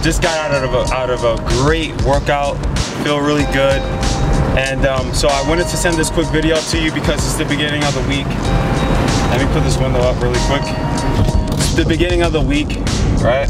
just got out of a great workout, feel really good. And so I wanted to send this quick video to you because it's the beginning of the week. Let me put this window up really quick. It's the beginning of the week, right?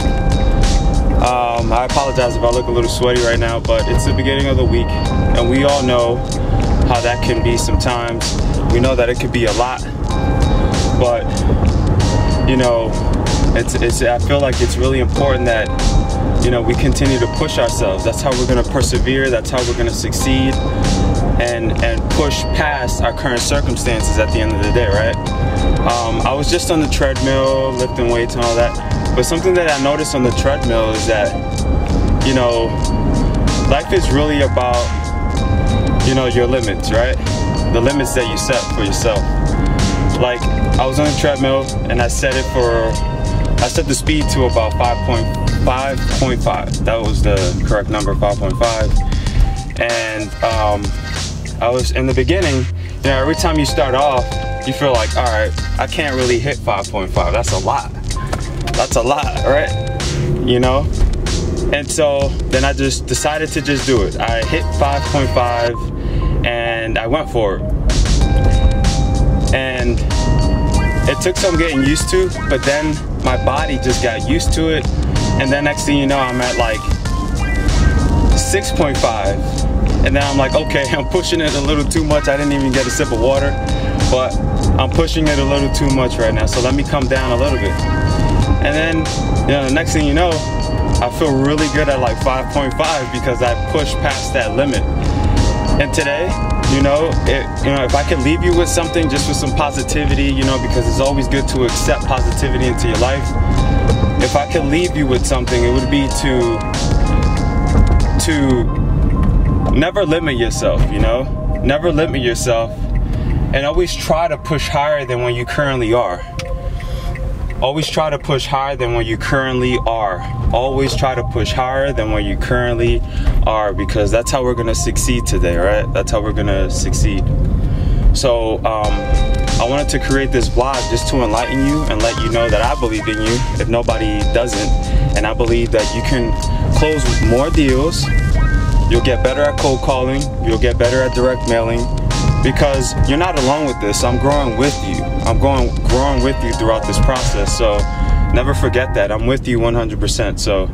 I apologize if I look a little sweaty right now, but it's the beginning of the week, and we all know how that can be sometimes. We know that it could be a lot, but you know, I feel like it's really important that, you know, we continue to push ourselves. That's how we're gonna persevere, that's how we're gonna succeed, and push past our current circumstances at the end of the day, right? I was just on the treadmill, lifting weights and all that, but something that I noticed on the treadmill is that, you know, life is really about, you know, your limits, right? The limits that you set for yourself. Like, I was on the treadmill and I set the speed to about 5.5. That was the correct number, 5.5. And I was in the beginning, you know, every time you start off, you feel like, all right, I can't really hit 5.5. That's a lot. That's a lot, right? You know? And so then I just decided to just do it. I hit 5.5 and I went for it. And it took some getting used to, but then my body just got used to it. And then next thing you know, I'm at like 6.5. And then I'm like, okay, I'm pushing it a little too much. I didn't even get a sip of water, but I'm pushing it a little too much right now. So let me come down a little bit. And then, you know, the next thing you know, I feel really good at like 5.5 because I pushed past that limit. And today, you know, if I could leave you with something, just with some positivity, you know, because it's always good to accept positivity into your life. If I could leave you with something, it would be to never limit yourself, you know? Never limit yourself, and always try to push higher than when you currently are. Always try to push higher than what you currently are. Always try to push higher than what you currently are, because that's how we're gonna succeed today, right? That's how we're gonna succeed. So I wanted to create this vlog just to enlighten you and let you know that I believe in you if nobody doesn't. And I believe that you can close more deals. You'll get better at cold calling. You'll get better at direct mailing. Because you're not alone with this. I'm growing with you. I'm growing with you throughout this process. So never forget that. I'm with you 100%. So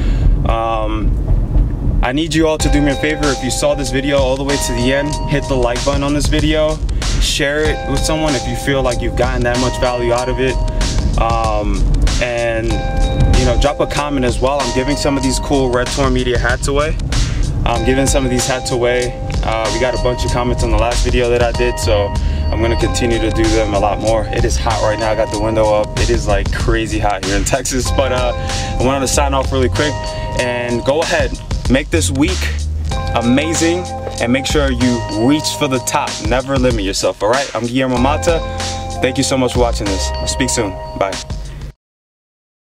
I need you all to do me a favor. If you saw this video all the way to the end, hit the like button on this video. Share it with someone if you feel like you've gotten that much value out of it. And you know, drop a comment as well. I'm giving some of these cool Red Tour Media hats away. I'm giving some of these hats away. We got a bunch of comments on the last video that I did, so I'm gonna continue to do them a lot more. It is hot right now. I got the window up. It is like crazy hot here in Texas, but I wanted to sign off really quick and go ahead, make this week amazing, and make sure you reach for the top. Never limit yourself, all right? I'm Guillermo Mata. Thank you so much for watching this. I'll speak soon. Bye.